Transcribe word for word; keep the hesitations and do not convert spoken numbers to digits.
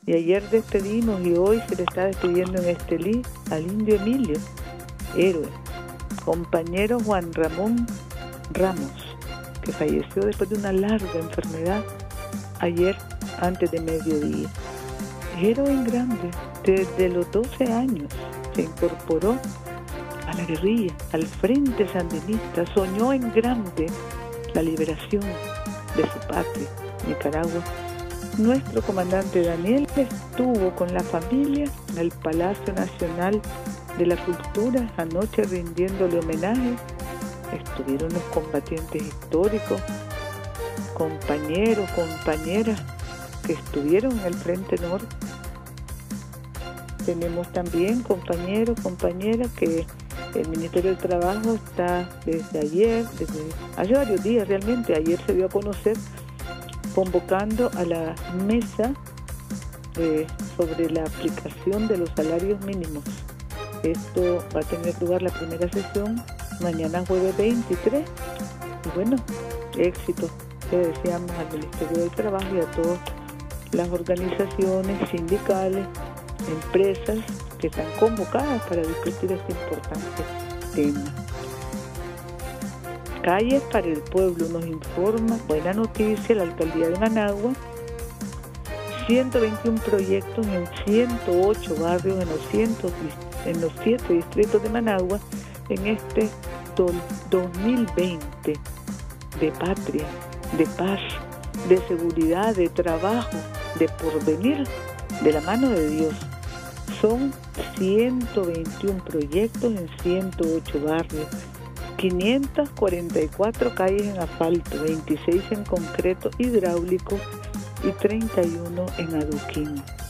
Y ayer despedimos y hoy se le está despidiendo en Estelí al indio Emilio, héroe, compañero Juan Ramón Ramos, que falleció después de una larga enfermedad ayer antes de mediodía. Héroe en grande, desde los doce años se incorporó a la guerrilla, al frente sandinista, soñó en grande la liberación de su patria, Nicaragua. Nuestro comandante Daniel estuvo con la familia en el Palacio Nacional de la Cultura anoche rindiéndole homenaje. Estuvieron los combatientes históricos, compañeros, compañeras que estuvieron en el Frente Norte. Tenemos también compañeros, compañeras que el Ministerio del Trabajo está desde ayer, desde hace varios días realmente, ayer se dio a conocer, convocando a la mesa eh, sobre la aplicación de los salarios mínimos. Esto va a tener lugar la primera sesión mañana jueves veintitrés. Y bueno, éxito le deseamos al Ministerio del Trabajo y a todas las organizaciones sindicales, empresas que están convocadas para discutir este importante tema. Calles para el Pueblo nos informa, buena noticia, la Alcaldía de Managua, ciento veintiún proyectos en ciento ocho barrios en los, cientos, en los siete distritos de Managua en este dos mil veinte de patria, de paz, de seguridad, de trabajo, de porvenir, de la mano de Dios. Son ciento veintiún proyectos en ciento ocho barrios, quinientas cuarenta y cuatro calles en asfalto, veintiséis en concreto hidráulico y treinta y uno en adoquín.